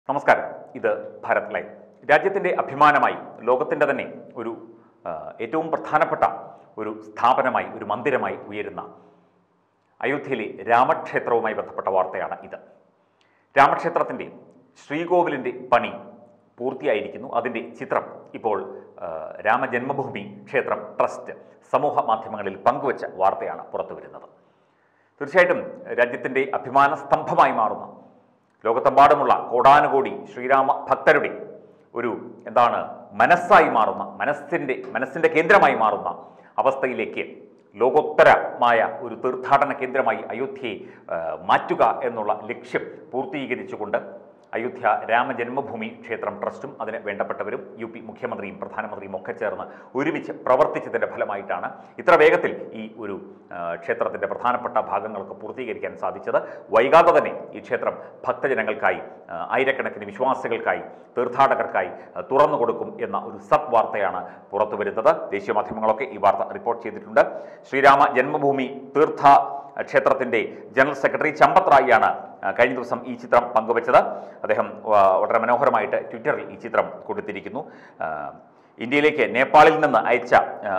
നമസ്കാരം. ഇത് ഭാരത് ലൈവ്. രാജ്യത്തിൻ്റെ അഭിമാനമായി ലോകത്തിൻ്റെ തന്നെ ഒരു ഏറ്റവും പ്രധാനപ്പെട്ട ഒരു സ്ഥാപനമായി, ഒരു മന്ദിരമായി ഉയരുന്ന അയോധ്യയിലെ രാമക്ഷേത്രവുമായി ബന്ധപ്പെട്ട വാർത്തയാണ് ഇത്. രാമക്ഷേത്രത്തിൻ്റെ ശ്രീകോവിലിൻ്റെ പണി പൂർത്തിയായിരിക്കുന്നു. അതിൻ്റെ ചിത്രം ഇപ്പോൾ രാമജന്മഭൂമി ക്ഷേത്രം ട്രസ്റ്റ് സമൂഹ മാധ്യമങ്ങളിൽ പങ്കുവച്ച വാർത്തയാണ് പുറത്തു വരുന്നത്. തീർച്ചയായിട്ടും രാജ്യത്തിൻ്റെ അഭിമാന സ്തംഭമായി മാറുന്ന, ലോകത്തെമ്പാടുമുള്ള കോടാനുകോടി ശ്രീരാമ ഭക്തരുടെ ഒരു മനസ്സായി മാറുന്ന, മനസ്സിൻ്റെ കേന്ദ്രമായി മാറുന്ന അവസ്ഥയിലേക്ക് ലോകോത്തരമായ ഒരു തീർത്ഥാടന കേന്ദ്രമായി അയോധ്യയെ മാറ്റുക എന്നുള്ള ലക്ഷ്യം പൂർത്തീകരിച്ചുകൊണ്ട് അയോധ്യ രാമജന്മഭൂമി ക്ഷേത്രം ട്രസ്റ്റും അതിന് വേണ്ടപ്പെട്ടവരും UP മുഖ്യമന്ത്രിയും പ്രധാനമന്ത്രിയും ഒക്കെ ചേർന്ന് ഒരുമിച്ച് പ്രവർത്തിച്ചതിൻ്റെ ഫലമായിട്ടാണ് ഇത്ര വേഗത്തിൽ ഈ ഒരു ക്ഷേത്രത്തിൻ്റെ പ്രധാനപ്പെട്ട ഭാഗങ്ങൾക്ക് പൂർത്തീകരിക്കാൻ സാധിച്ചത്. വൈകാതെ തന്നെ ഈ ക്ഷേത്രം ഭക്തജനങ്ങൾക്കായി, ആയിരക്കണക്കിന് വിശ്വാസികൾക്കായി, തീർത്ഥാടകർക്കായി തുറന്നു കൊടുക്കും എന്ന ഒരു സത്വാർത്തയാണ് പുറത്തു വരുന്നത്. ദേശീയ മാധ്യമങ്ങളൊക്കെ ഈ വാർത്ത റിപ്പോർട്ട് ചെയ്തിട്ടുണ്ട്. ശ്രീരാമ ജന്മഭൂമി തീർത്ഥ ക്ഷേത്രത്തിൻ്റെ ജനറൽ സെക്രട്ടറി ചമ്പത് റായിയാണ് കഴിഞ്ഞ ദിവസം ഈ ചിത്രം പങ്കുവച്ചത്. അദ്ദേഹം വളരെ മനോഹരമായിട്ട് ട്വിറ്ററിൽ ഈ ചിത്രം കൊടുത്തിരിക്കുന്നു. ഇന്ത്യയിലേക്ക് നേപ്പാളിൽ നിന്ന് അയച്ച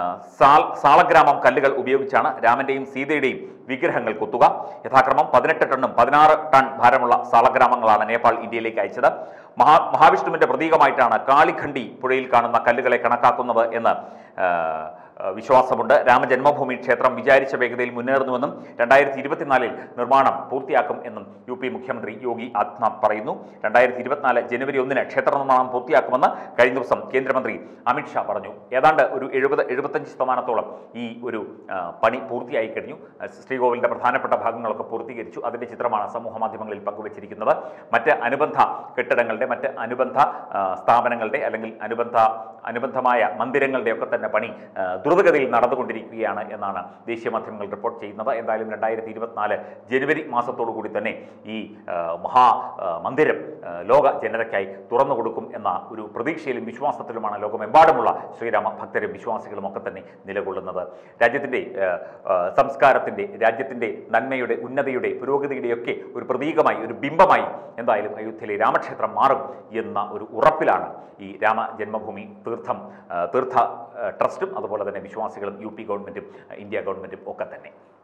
സാളഗ്രാമം കല്ലുകൾ ഉപയോഗിച്ചാണ് രാമന്റെയും സീതയുടെയും വിഗ്രഹങ്ങൾ കൊത്തുക. യഥാക്രമം 18 ടണ്ണും 16 ടൺ ഭാരമുള്ള സാളഗ്രാമങ്ങളാണ് നേപ്പാൾ ഇന്ത്യയിലേക്ക് അയച്ചത്. മഹാവിഷ്ണുവിന്റെ പ്രതീകമായിട്ടാണ് കാളിഖണ്ഡി പുഴയിൽ കാണുന്ന കല്ലുകളെ കണക്കാക്കുന്നത് എന്ന് വിശ്വാസമുണ്ട്. രാമജന്മഭൂമി ക്ഷേത്രം വിചാരിച്ച വേഗതയിൽ മുന്നേറുന്നുവെന്നും 2024 നിർമ്മാണം പൂർത്തിയാക്കും എന്നും UP മുഖ്യമന്ത്രി യോഗി ആദിത്യനാഥ് പറയുന്നു. 2024 ജനുവരി 1 ക്ഷേത്ര നിർമ്മാണം പൂർത്തിയാക്കുമെന്ന് കഴിഞ്ഞ ദിവസം കേന്ദ്രമന്ത്രി അമിത്ഷാ പറഞ്ഞു. ഏതാണ്ട് ഒരു 70-75% ഈ ഒരു പണി പൂർത്തിയായി കഴിഞ്ഞു. ശ്രീകോവിലിന്റെ പ്രധാനപ്പെട്ട ഭാഗങ്ങളൊക്കെ പൂർത്തീകരിച്ചു. അതിന്റെ ചിത്രമാണ് സമൂഹ മാധ്യമങ്ങളിൽ പങ്കുവച്ചിരിക്കുന്നത്. മറ്റ് അനുബന്ധ കെട്ടിടങ്ങളുടെ, മറ്റ് അനുബന്ധ സ്ഥാപനങ്ങളുടെ അല്ലെങ്കിൽ അനുബന്ധമായ മന്ദിരങ്ങളുടെ ഒക്കെ തന്നെ പണി ദ്രുതഗതിയിൽ നടന്നുകൊണ്ടിരിക്കുകയാണ് എന്നാണ് ദേശീയ മാധ്യമങ്ങൾ റിപ്പോർട്ട് ചെയ്യുന്നത്. എന്തായാലും 2024 ജനുവരി മാസത്തോടു കൂടി തന്നെ ഈ മന്ദിരം ലോക ജനതയ്ക്കായി തുറന്നു കൊടുക്കും എന്ന ഒരു പ്രതീക്ഷയിലും വിശ്വാസത്തിലുമാണ് ലോകമെമ്പാടുമുള്ള ശ്രീരാമ ഭക്തരും വിശ്വാസികളും ഒക്കെ തന്നെ നിലകൊള്ളുന്നത്. രാജ്യത്തിൻ്റെ സംസ്കാരത്തിൻ്റെ, രാജ്യത്തിൻ്റെ നന്മയുടെ, ഉന്നതിയുടെ, പുരോഗതിയുടെയൊക്കെ ഒരു പ്രതീകമായി, ഒരു ബിംബമായി എന്തായാലും അയോധ്യയിലെ രാമക്ഷേത്രം മാറും എന്ന ഒരു ഉറപ്പിലാണ് ഈ രാമജന്മഭൂമി തീർത്ഥ ട്രസ്റ്റും അതുപോലെ തന്നെ വിശ്വാസികളും UP ഗവൺമെൻറ്റും ഇന്ത്യ ഗവൺമെൻറ്റും ഒക്കെ തന്നെ.